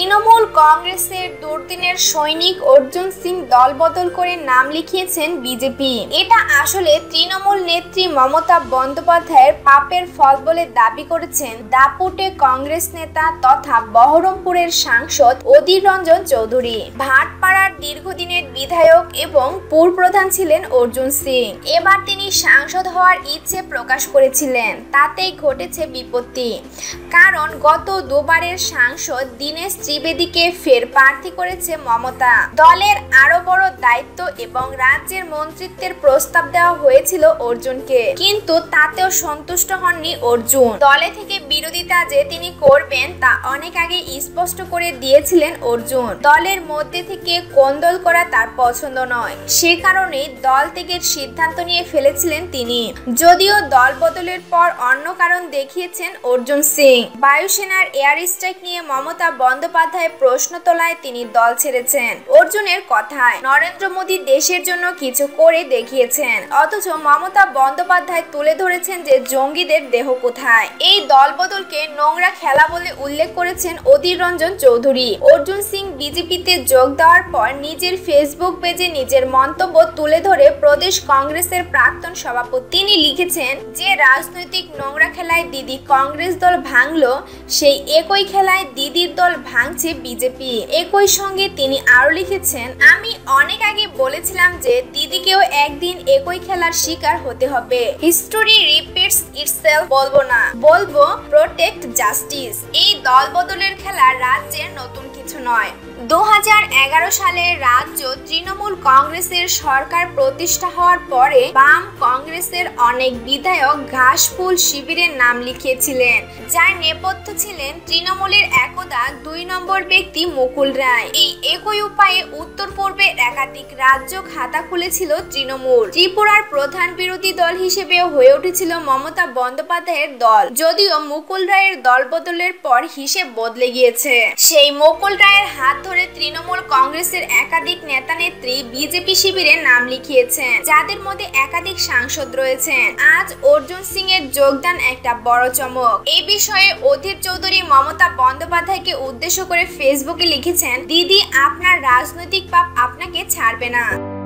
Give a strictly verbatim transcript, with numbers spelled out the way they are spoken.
তৃণমূল কংগ্রেসের দুর্দিনের সৈনিক অর্জুন সিং দলবদল করে নাম লিখিয়েছেন বিজেপি। এটা আসলে তৃণমূল নেত্রী মমতা বন্দ্যোপাধ্যায়ের পাপের ফল বলে দাবি করেছেন দাপুটে কংগ্রেস নেতা তথা বহরমপুরের সাংসদ অধীর রঞ্জন চৌধুরী। ভাটপাড়ার দীর্ঘদিনের বিধায়ক এবং পুরপ্রধান ছিলেন অর্জুন সিং। এবার তিনি সাংসদ হওয়ার ইচ্ছে প্রকাশ করেছিলেন, তাতেই ঘটেছে বিপত্তি। কারণ গত দুবারের সাংসদ দীনেশ ত্রিবেদীকে ফের প্রার্থী করেছে মমতা। দলের আরো বড় দায়িত্ব এবং রাজ্যের মন্ত্রিত্বের প্রস্তাব দেওয়া হয়েছিল অর্জুনকে, কিন্তু তাতেও সন্তুষ্ট হননি অর্জুন। দলে থেকে বিরোধিতা যে তিনি করবেন তা অনেক আগে স্পষ্ট করে দিয়েছিলেন অর্জুন। দলের মধ্যে থেকে কোন্দল করা তার পছন্দ নয়, সে কারণেই দল থেকে সিদ্ধান্ত নিয়ে ফেলেছিলেন তিনি। যদিও দল বদলের পর অন্য কারণ দেখিয়েছেন অর্জুন সিং। বায়ুসেনার এয়ার স্ট্রাইক নিয়ে মমতা বন্দ্যোপাধ্যায় প্রশ্ন তোলায় তিনি দল ছেড়েছেন। অর্জুনের কথায় নরেন্দ্র মোদী দেশের জন্য কিছু করে দেখিয়েছেন, অথচ মমতা বন্দ্যোপাধ্যায় তুলে ধরেছেন যে জঙ্গিদের দেহ কোথায়। এই দল বদলকে নোংরা খেলা বলে উল্লেখ করেছেন অধীর রঞ্জন চৌধুরী। অর্জুন সিং বিজেপিতে যোগ দেওয়ার পর নিজের ফেসবুক পেজে নিজের মন্তব্য তুলে ধরে প্রদেশ কংগ্রেসের প্রাক্তন সভাপতি তিনি লিখেছেন যে রাজনৈতিক নোংরা খেলায় দিদি কংগ্রেস দল ভাঙলো, সেই একই খেলায় দিদির দল ভাঙছে বিজেপি। একই সঙ্গে তিনি আরো লিখেছেন, আমি অনেক আগে বলেছিলাম যে দিদিকেও একদিন একই খেলার শিকার হতে হবে। হিস্টোরি রিপিটস ইটসেলফ বলবো না, বলবো প্রোটেক্ট জাস্টিস। এই দল বদলের খেলা রাজ্যের নতুন কিছু নয়। দু হাজার এগারো সালে রাজ্য তৃণমূল কংগ্রেসের সরকার প্রতিষ্ঠা হওয়ার পরে বাম কংগ্রেসের অনেক বিধায়ক ঘাসফুল শিবিরের নাম লিখিয়েছিলেন, যার নেপথ্য ছিলেন তৃণমূলের একদা দুই নম্বর ব্যক্তি মুকুল রায়। এই একই উপায়ে উত্তর পূর্বের একাধিক রাজ্য খাতা খুলেছিল তৃণমূল। ত্রিপুরার প্রধান বিরোধী দল হিসেবেও হয়ে উঠেছিল মমতা বন্দ্যোপাধ্যায়ের দল। যদিও মুকুল রায়ের দল বদলের পর হিসেব বদলে গিয়েছে। সেই মুকুল রায়ের হাত ধরে তৃণমূল কংগ্রেসের একাধিক নেতা নেত্রী বিজেপি শিবিরে নাম লিখিয়েছেন, যাদের মধ্যে একাধিক সাংসদ রয়েছেন। আজ অর্জুন সিং এর যোগদান একটা বড় চমক। এই বিষয়ে অধীর চৌধুরী মমতা বন্দ্যোপাধ্যায়কে উদ্দেশ্য করে ফেসবুকে লিখেছেন, দিদি আপনার রাজনৈতিক পাপ আপনাকে ছাড়বে না।